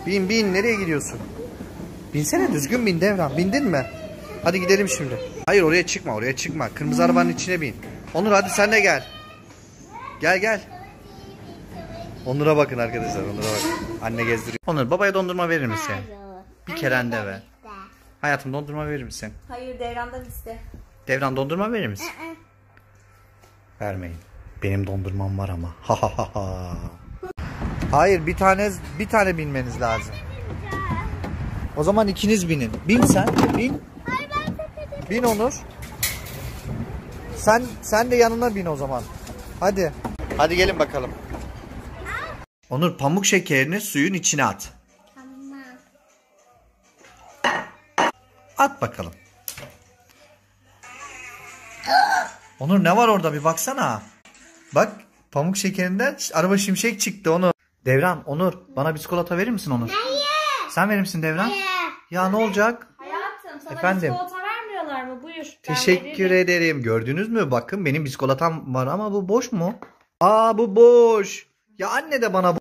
Bin bin, nereye gidiyorsun? Binsene, düzgün bin Devran. Bindin mi? Hadi gidelim şimdi. Hayır, oraya çıkma, oraya çıkma. Kırmızı arabanın içine bin. Onur hadi sen de gel. Gel gel. Onur'a bakın arkadaşlar, Onur'a bakın. Anne gezdiriyor. Onur, babaya dondurma verir misin? Bir kere de ver. Hayatım, dondurma verir misin? Hayır, Devran'dan iste. Devran, dondurma verir misin? Vermeyin. Benim dondurmam var ama. Ha ha ha ha. Hayır, bir tane binmeniz lazım. O zaman ikiniz binin. Bin sen, bin. Bin Onur. Sen de yanına bin o zaman. Hadi. Hadi gelin bakalım. Onur, pamuk şekerini suyun içine at. Tamam. At bakalım. Onur, ne var orada, bir baksana. Bak, pamuk şekerinden araba şimşek çıktı Onur. Devran, Onur, bana bir çikolata verir misin Onur? Hayır. Sen verir misin Devran? Hayır. Ya ne olacak? Hayatım, sana Efendim? çikolata vermiyorlar mı? Buyur. Teşekkür ederim. Gördünüz mü? Bakın, benim çikolatam var ama bu boş mu? Aa, bu boş. Ya anne de bana